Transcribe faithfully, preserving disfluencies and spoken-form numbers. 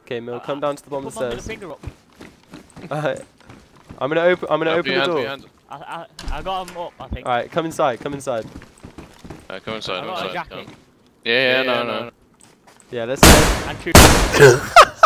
Okay, Mill, Uh, come down to the bottom of Put my the middle stairs. finger up. Alright. I'm gonna open. I'm gonna Uh, open put the your hand, put door. your hand. I, I, I got him up, I think. Alright, come inside. Come inside. Uh, come inside, I come got a inside. jacket. Come. Yeah, yeah, Yeah, no, yeah, no. no. Yeah, let's go. And two.